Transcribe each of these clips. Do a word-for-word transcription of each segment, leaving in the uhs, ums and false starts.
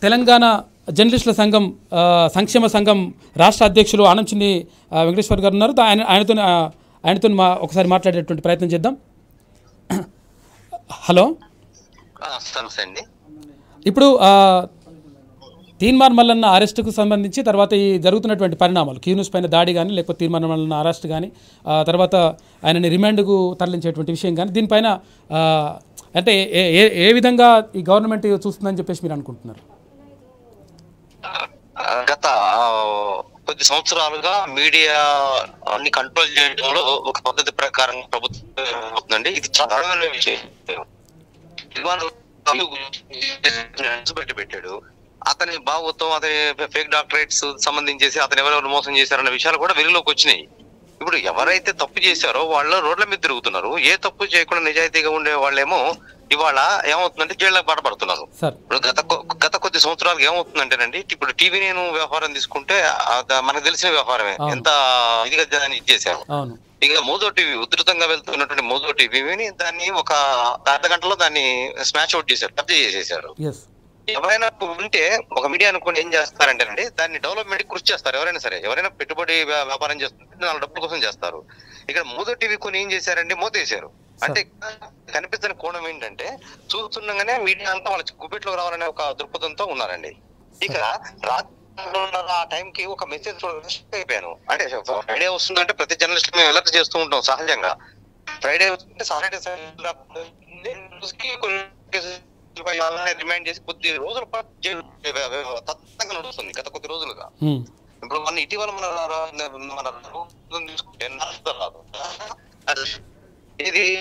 తెలంగాణ జర్నలిస్టుల సంఘం సంక్షేమ సంఘం రాష్ట్ర అధ్యక్షులు ఆనంచిని వెంకటేశ్వర్ గారు ఉన్నారు. ఆయన ఆయనతో ఆయనతో మా ఒకసారి మాట్లాడేటువంటి ప్రయత్నం చేద్దాం. హలో, ఇప్పుడు తీన్మార్ మల్లన్న అరెస్టుకు సంబంధించి తర్వాత ఈ జరుగుతున్నటువంటి పరిణామాలు, క్యూన్యూస్ పైన దాడి కానీ లేకపోతే తీన్మార్ మల్లన్న అరెస్ట్ కానీ తర్వాత ఆయనని రిమాండ్కు తరలించేటువంటి విషయం కానీ దీనిపైన అంటే ఏ ఏ విధంగా ఈ గవర్నమెంట్ చూస్తుందని చెప్పేసి మీరు అనుకుంటున్నారు? గత కొద్ది సంవత్సరాలుగా మీడియా అన్ని కంట్రోల్ చేయడంలో ఒక పద్ధతి ప్రకారం ప్రభుత్వం అవుతుందండి. ఇది చాలా విషయం. పెట్టి పెట్టాడు అతని భావత్వం, అతని ఫేక్ డాక్టరేట్స్ సంబంధించేసి అతను ఎవరెవరు మోసం చేశారన్న విషయాలు కూడా వెలుగులోకి వచ్చినాయి. ఇప్పుడు ఎవరైతే తప్పు చేశారో వాళ్ళు రోడ్ల మీద తిరుగుతున్నారు. ఏ తప్పు చేయకుండా నిజాయితీగా ఉండే వాళ్ళేమో ఇవాళ ఏమవుతుందంటే జైళ్ళకి బాటపడుతున్నారు. గత గత కొద్ది సంవత్సరాలకు ఏమవుతుందంటేనండి, ఇప్పుడు టీవీ నేను వ్యవహారం తీసుకుంటే మనకు తెలిసిన వ్యవహారమే, ఎంత ఇదిగా దాన్ని ఇచ్చేసారు. ఇక మోదో టీవీ ఉధృతంగా వెళ్తున్నటువంటి మోదో టీవీని దాన్ని ఒక అర్ధ గంటలో దాన్ని స్మాష్ అవుట్ చేశారు, కబ్జా చేసేసారు. ఎవరైనా ఉంటే ఒక మీడియా అనుకుని ఏం చేస్తారంటేనండి, దాన్ని డెవలప్మెంట్ కృషి చేస్తారు. ఎవరైనా సరే, ఎవరైనా పెట్టుబడి వ్యాపారం చేస్తుంటే నాలుగు డబ్బుల కోసం చేస్తారు. ఇక్కడ మోదో టీవీ కొన్ని ఏం చేశారండి, మోతేశారు. అంటే కనిపిస్తున్న కోణం ఏంటంటే, చూస్తుండగానే మీడియా అంతా వాళ్ళ గుప్పెట్లోకి రావాలనే ఒక దృక్పథంతో ఉన్నారండి. ఇక ఆ టైంకి ఒక మెసేజ్ అయిపోయాను. అంటే ఫ్రైడే వస్తుందంటే ప్రతి జర్నలిస్ట్ మేము అలర్ట్ చేస్తూ ఉంటాం సహజంగా. ఫ్రైడే వస్తుంటే సాటర్డే రిమైండ్ చేసి కొద్ది రోజుల పాటు తత్తంగా నడుస్తుంది గత కొద్ది రోజులుగా. ఇప్పుడు మన ఇటీవల మన మన తీసుకుంటే రాదు ఇది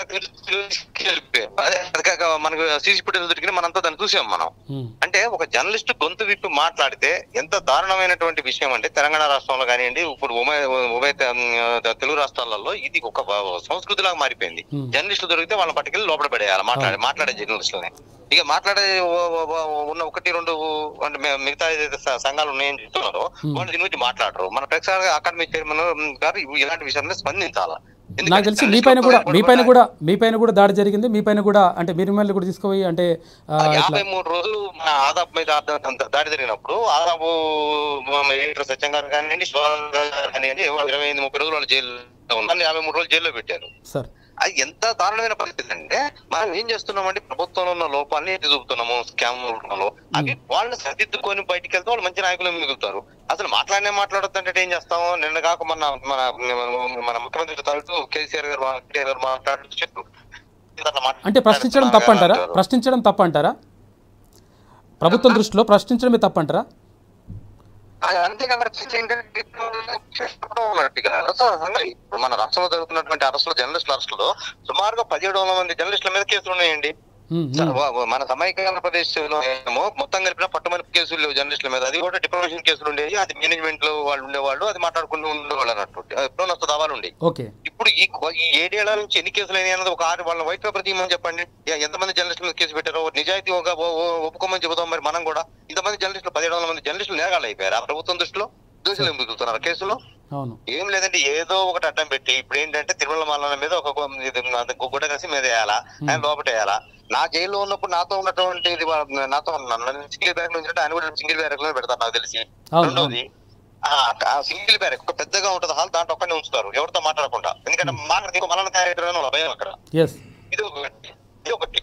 మనకు సీసీ ఫుటేజ్ దొరికిన మనంతా దాన్ని చూసాం మనం. అంటే ఒక జర్నలిస్ట్ గొంతు విప్పి మాట్లాడితే ఎంత దారుణమైనటువంటి విషయం అంటే, తెలంగాణ రాష్ట్రంలో కానివ్వండి, ఇప్పుడు ఉభయ ఉభయ తెలుగు రాష్ట్రాలలో ఇది ఒక సంస్కృతిలాగా మారిపోయింది. జర్నలిస్టులు దొరికితే వాళ్ళని పట్టుకెళ్ళి లోపల పడేయాలి, మాట్లాడే మాట్లాడే జర్నలిస్టులని. ఇక మాట్లాడే ఉన్న ఒకటి రెండు అంటే మిగతా ఏదైతే సంఘాలు ఉన్నాయని చెప్తున్నారో వాళ్ళు దీని గురించి మాట్లాడరు. మన ప్రేక్షక అకాడమీ చైర్మన్ గారు ఇలాంటి విషయాన్ని స్పందించాలా. నాకు తెలిసి మీ పైన కూడా మీ పైన కూడా మీ పైన కూడా దాడి జరిగింది. మీ పైన కూడా అంటే మీరు మిమ్మల్ని కూడా తీసుకుపోయి అంటే యాభై మూడు రోజులు మన ఆదాపు మీద దాడి జరిగినప్పుడు ఆదాపు సత్యం గారు కానివ్వండి, కానివ్వండి ఇరవై ఎనిమిది ముప్పై రోజులు వాళ్ళు జైల్లో ఉన్నారు, యాభై మూడు రోజులు జైల్లో పెట్టారు. సార్ అది ఎంత దారుణమైన పరిస్థితి అంటే, మనం ఏం చేస్తున్నామంటే ప్రభుత్వంలో ఉన్న లోపాలని ఎత్తి చూపుతున్నాము. స్కామ్ రూపంలో అవి వాళ్ళని సరిదిద్దుకొని బయటికి వెళ్తే వాళ్ళు మంచి నాయకులు మిగులుతారు. అసలు మాట్లాడినే మాట్లాడొద్దంటే ఏం చేస్తాము? నిన్న కాక మన మన మన ముఖ్యమంత్రి తరచు కేసీఆర్ గారు గారు మాట్లాడుతూ చెప్పారు. అంటే ప్రశ్నించడం తప్పంటారా? ప్రశ్నించడం తప్పంటారా? ప్రభుత్వం దృష్టిలో ప్రశ్నించడమే తప్పంటారా? అంతే కదా. మన రాష్ట్రంలో జరుగుతున్నటువంటి అరెస్టులు, జర్నలిస్టుల అరెస్టులో సుమారుగా పదిహేడు వందల మంది జర్నలిస్టుల మీద కేసులు ఉన్నాయండి. మన సమైక్య ఆంధ్రప్రదేశ్ లో ఏమో మొత్తం కలిపిన పట్టుమని కేసులు లేవు జర్నలిస్టుల మీద. అది కూడా డిప్రమేషన్ కేసులు ఉండేవి. అది మేనేజ్మెంట్ లో వాళ్ళు ఉండేవాళ్ళు, అది మాట్లాడుకుంటూ ఉండేవాళ్ళు అన్నట్టు ఎప్పుడో నష్ట దావాలు ఉండేవి. ఇప్పుడు ఈ ఈ ఏడేళ్ల నుంచి ఎన్ని కేసులు అయినాయి అన్నది ఒక ఆరు వాళ్ళ వైట్ పేపర్ తీయమని చెప్పండి. ఎంతమంది జర్నలిస్టుల మీద కేసు పెట్టారో నిజాయితీ ఒక ఒప్పుకోమని చెబుతాం. మరి మనం కూడా ఇంతమంది జర్నలిస్టులు పదిహేడు వందల మంది జర్నలిస్టులు నేరాలు అయిపోయారు. ఆ ప్రభుత్వం దృష్టిలో దోషులు ఏం మిగులుతున్నారు కేసులో? ఏం లేదంటే ఏదో ఒకటి అడ్డం పెట్టి ఇప్పుడు ఏంటంటే తిరుమల మల్లన్న మీద ఒక గుడ్డ కలిసి మీద వేయాలా, ఆయన లోపటేయాలా. నా జైల్లో ఉన్నప్పుడు నాతో ఉన్నటువంటి నాతో సింగిల్ బ్యాగ్ నుంచి ఆయన కూడా సింగిల్ బ్యాగ్ లో పెడతారు నాకు తెలిసి. రెండోది ఆ సింగిల్ బ్యాగ్ ఒక పెద్దగా ఉంటుంది హాల్, దాంట్లో ఒక్కనే ఉంచుతారు ఎవరితో మాట్లాడకుండా. ఎందుకంటే మాట్లాడితే ఇంకో మల్లన్న క్యారెక్టర్ వాళ్ళ భయం అక్కడ. ఇది ఒకటి ఇది ఒకటి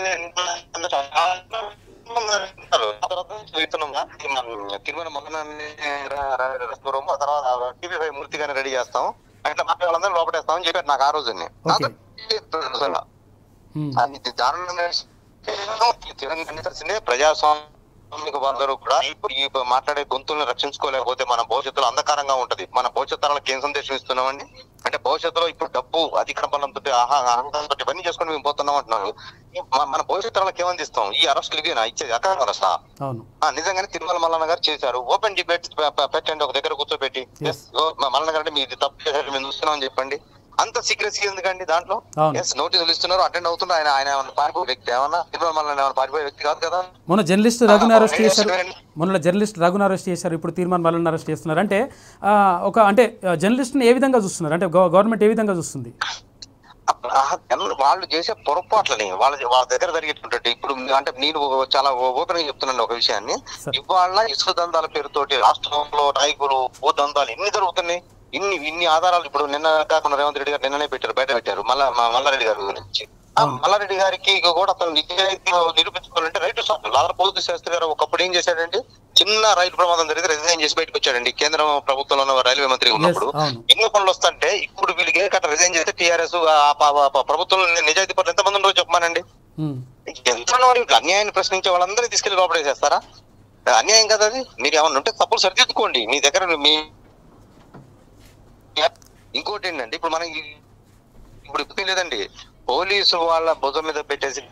తిరుమల మల్లన్న తర్వాత టీవీ ఫైవ్ మూర్తి గారిని రెడీ చేస్తాం, అట్లా మాట్లాడాలందరూ లోపటేస్తామని చెప్పారు నాకు ఆ రోజుని. దారుణంగా ప్రజాస్వామిక అందరూ కూడా ఇప్పుడు ఈ మాట్లాడే గొంతుల్ని రక్షించుకోలేకపోతే మన భవిష్యత్తులో అంధకారంగా ఉంటది. మన భవిష్యత్తు తరాలకు ఏం సందేశం ఇస్తున్నామండి అంటే, భవిష్యత్తులో ఇప్పుడు డబ్బు అధికార బలంతో ఆహా అహంకారంతో ఇవన్నీ చేసుకుని మేము పోతున్నాం అంటున్నారు. మన భవిష్యత్తు తరాలకు ఏమని ఈ అరెస్టులు ఇవేనా ఇచ్చేది? అకారం అరెస్టా? నిజంగానే తిరుమల మల్లన్న గారు చేశారు. ఓపెన్ డిబేట్ పెట్టండి, ఒక దగ్గర కూర్చోబెట్టి మల్లన్న గారు మీరు తప్పు చేశారు మేము చూస్తున్నామని చెప్పండి. అంత సీక్రెసీ ఎందుకండి దాంట్లో? నోటీసులు ఇస్తున్నారు, అటెండ్ అవుతున్నారు. ఆయన ఆయన పారిపోయే వ్యక్తి ఏమన్నా తిరుమల మల్లన్న ఏమైనా పారిపోయే వ్యక్తి కాదు కదా. మొన్న జర్నలిస్ట్ రఘుని అరెస్ట్ చేశారు మొన్న జర్నలిస్ట్ రఘుని అరెస్ట్ చేశారు ఇప్పుడు తీర్మాన్ మల్లన్న అరెస్ట్ చేస్తున్నారు. అంటే ఒక అంటే జర్నలిస్ట్ని ఏ విధంగా చూస్తున్నారు? అంటే గవర్నమెంట్ ఏ విధంగా చూస్తుంది? వాళ్ళు చేసే పొరపాట్లని వాళ్ళ వాళ్ళ దగ్గర జరిగేటువంటి ఇప్పుడు అంటే నేను చాలా ఓపెన్ గా చెప్తున్నాను ఒక విషయాన్ని. ఇవాళ ఇసుక దందాల పేరుతోటి రాష్ట్రంలో నాయకులు భూ దందాలు ఎన్ని జరుగుతున్నాయి, ఇన్ని ఇన్ని ఆధారాలు. ఇప్పుడు నిన్న కాకుండా రేవంత్ రెడ్డి గారు నిన్ననే పెట్టారు, బయట పెట్టారు మళ్ళా మల్లారెడ్డి గారి గురించి. ఆ మల్లారెడ్డి గారికి కూడా అతను నిజాయితీ నిరూపించుకోవాలంటే రైతు లాదర పోతు శాస్త్రి గారు ఒకప్పుడు ఏం చేశాడండి, చిన్న రైలు ప్రమాదం జరిగితే రిజైన్ చేసి బయటకు వచ్చాడండి. కేంద్ర ప్రభుత్వంలో ఉన్న రైల్వే మంత్రి ఉన్నప్పుడు ఎన్నో పనులు వస్తుంటే ఇప్పుడు వీళ్ళకి ఏ కట్ట రిజైన్ చేస్తే టీఆర్ఎస్ ప్రభుత్వంలో నిజాయితీ పనులు ఎంతమంది ఉండో చెప్పమానండి. ఎంత అన్యాయాన్ని ప్రశ్నించే వాళ్ళందరినీ తీసుకెళ్లి లోపడేసేస్తారా? అన్యాయం కదా అది. మీరు ఏమన్నా ఉంటే తప్పులు సరిదిద్దుకోండి మీ దగ్గర. మీ ఇంకోటి ఏంటంటే ఇప్పుడు మనకి ఇప్పుడు ఇప్పుడు లేదండి, పోలీసు వాళ్ళ భుజం మీద పెట్టేసి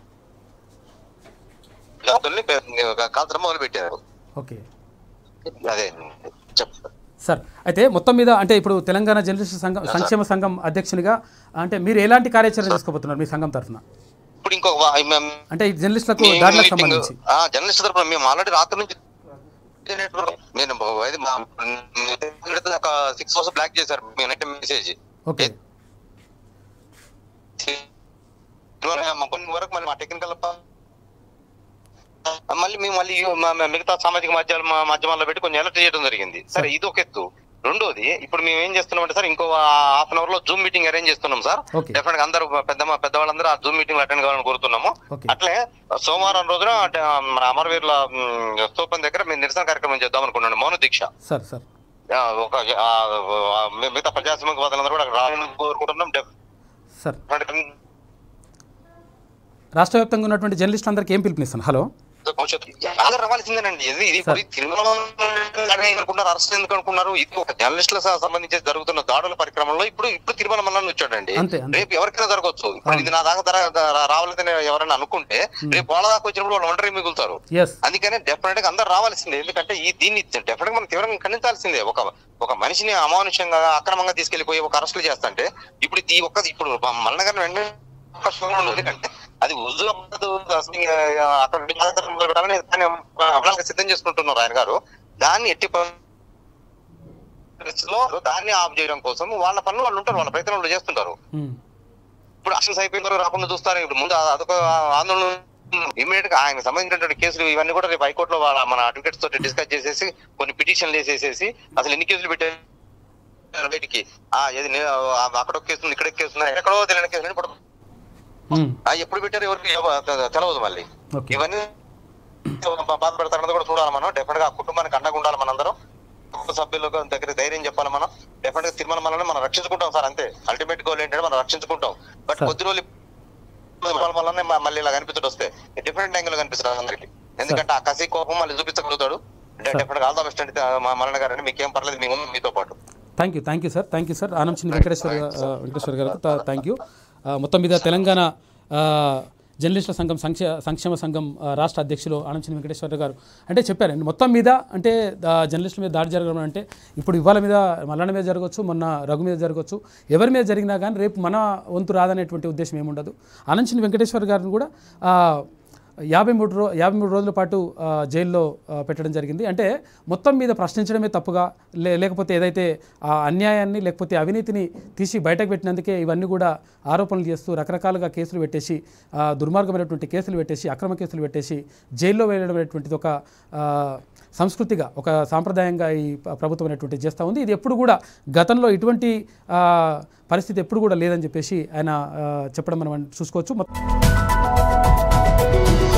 కాల్చడం మొదలు పెట్టారు. ఓకే అదే చెప్తారు సార్. అయితే మొత్తం మీద అంటే ఇప్పుడు తెలంగాణ జర్నలిస్ట్ సంఘం సంక్షేమ సంఘం అధ్యక్షునిగా అంటే మీరు ఎలాంటి కార్యాచరణ చేసుకోబోతున్నారు మీ సంఘం తరఫున? ఇప్పుడు ఇంకొక అంటే జర్నలిస్టులకు దాడులకు సంబంధించి జర్నలిస్ట్ తరఫున మేము ఆల్రెడీ రాత్రి నుంచి నేను ఒక సిక్స్ అవర్స్ బ్లాక్ చేశారు మెసేజ్. ఓకే కొన్ని వరకు మళ్ళీ మా టెక్నికల్ మళ్ళీ మేము మళ్ళీ మిగతా సామాజిక మాధ్యమాల మాధ్యమాల్లో పెట్టి కొంచెం అలర్ట్ చేయడం జరిగింది. సరే ఇది ఒక ఎత్తు. రెండోది ఇప్పుడు మేము ఏం చేస్తున్నాం అంటే సార్ ఇంకో హాఫ్ అన్ అవర్ లో జూమ్ మీటింగ్ అరేంజ్ చేస్తున్నాం సార్. డెఫినెట్ గా అందరూ పెద్ద పెద్దవాళ్ళందరూ ఆ జూమ్ మీటింగ్ అటెండ్ కావాలని కోరుతున్నాము. అట్లే సోమవారం రోజున మన అమరవీరుల స్తూపం దగ్గర మేము నిరసన కార్యక్రమం చేద్దాం అనుకున్నాను, మౌన దీక్ష. ఒక మిగతా ప్రజాస్వామిక వాదులందరూ కూడా రావాలని కోరుకుంటున్నాం. రాష్ట్ర వ్యాప్తంగా ఉన్నటువంటి జర్నలిస్టులు అందరికీ ఏం పిలుపునిస్తాను? హలో రావాల్సిందేనండి. ఇది తిరుమల అనుకుంటున్నారు, అరెస్ట్ ఎందుకు అనుకున్నారు? ఇది ఒక జర్నలిస్టుల సంబంధించి జరుగుతున్న దాడుల పరిక్రమంలో ఇప్పుడు ఇప్పుడు తిరుమల మల్లన్న వచ్చాడండి. రేపు ఎవరికైనా జరగవచ్చు. ఇప్పుడు ఇది నా దాకా రావాలని ఎవరైనా అనుకుంటే రేపు వాళ్ళ దాకా వచ్చినప్పుడు వాళ్ళు ఒంటరి మిగులుతారు. అందుకనే డెఫినెట్ గా అందరు రావాల్సిందే. ఎందుకంటే ఈ దీన్ని డెఫినెట్ గా మనం తీవ్రంగా ఖండించాల్సిందే. ఒక ఒక మనిషిని అమానుషంగా అక్రమంగా తీసుకెళ్లిపోయి ఒక అరెస్టులు చేస్తంటే ఇప్పుడు ఈ ఒక్క ఇప్పుడు మల్లన్న గారిని వెంటనే ఎందుకంటే అది అక్కడ సిద్ధం చేసుకుంటున్నారు ఆయన గారు. దాన్ని ఎట్టి పరిస్థితుల్లో దాన్ని ఆఫ్ చేయడం కోసం వాళ్ళ పనులు వాళ్ళు ఉంటారు, వాళ్ళ ప్రయత్నాలు చేస్తుంటారు. ఇప్పుడు అక్షన్స్ అయిపోయిన రాకుండా చూస్తారు. ఇప్పుడు ముందు అదొక ఆందోళన ఇమీడియట్ గా ఆయనకు సంబంధించినటువంటి కేసులు ఇవన్నీ కూడా రేపు హైకోర్టులో మన అడ్వకేట్స్ తోటి డిస్కస్ చేసేసి కొన్ని పిటిషన్లు వేసేసేసి అసలు ఎన్ని కేసులు పెట్టారు బయటికి, అక్కడ ఒక కేసు ఇక్కడ కేసు ఉన్నాయి, ఎక్కడో తెలియని కేసులు ఎప్పుడు పెట్టారు ఎవరికి తెలవదు. మళ్ళీ ఇవన్నీ బాధపడతారన్నది కూడా చూడాలి మనం. డెఫినెట్ గా ఆ కుటుంబానికి అండగా ఉండాలి మనందరం. కుటుంబ సభ్యుల దగ్గర ధైర్యం చెప్పాలి మనం. డెఫినెట్ గా తిరుమల మల్లన్న మనం రక్షించుకుంటాం సార్, అంతే. అల్టిమేట్ గోల్ ఏంటంటే మనం రక్షించుకుంటాం. బట్ కొద్ది రోజులు మల్లన్న మళ్ళీ ఇలా కనిపించడం వస్తే డిఫరెంట్ యాంగిల్ కనిపిస్తారు అందరికి. ఎందుకంటే ఆ కసి కోపం మళ్ళీ చూపించగలుగుతాడు. డెఫినెట్ గా ఆల్ ద బెస్ట్ అండి మల్లన్న గారు. మీకేం పర్లేదు, మీ మీతో పాటు. Thank you thank you sir thank you sir Anamchini Venkateswara Venkateswara గారు థ్యాంక్ యూ. మొత్తం మీద తెలంగాణ జర్నలిస్టుల సంఘం సంక్షే సంక్షేమ సంఘం రాష్ట్ర అధ్యక్షులు ఆనంచిని వెంకటేశ్వర గారు అంటే చెప్పారండి. మొత్తం మీద అంటే జర్నలిస్టుల మీద దాడి జరగడం అంటే ఇప్పుడు ఇవాళ మీద మల్లన్న మీద జరగవచ్చు, మొన్న రఘు మీద జరగవచ్చు, ఎవరి మీద జరిగినా కానీ రేపు మన వంతు రాదనేటువంటి ఉద్దేశం ఏముండదు. ఆనంచిని వెంకటేశ్వర గారిని కూడా యాభై మూడు రో యాభై మూడు రోజుల పాటు జైల్లో పెట్టడం జరిగింది. అంటే మొత్తం మీద ప్రశ్నించడమే తప్పుగా లే లేకపోతే ఏదైతే ఆ అన్యాయాన్ని లేకపోతే అవినీతిని తీసి బయటకు పెట్టినందుకే ఇవన్నీ కూడా ఆరోపణలు చేస్తూ రకరకాలుగా కేసులు పెట్టేసి దుర్మార్గమైనటువంటి కేసులు పెట్టేసి అక్రమ కేసులు పెట్టేసి జైల్లో వేయడం అనేటువంటిది ఒక సంస్కృతిగా ఒక సాంప్రదాయంగా ఈ ప్రభుత్వం అనేటువంటిది చేస్తూ ఉంది. ఇది ఎప్పుడు కూడా గతంలో ఇటువంటి పరిస్థితి ఎప్పుడు కూడా లేదని చెప్పేసి ఆయన చెప్పడం మనం చూసుకోవచ్చు.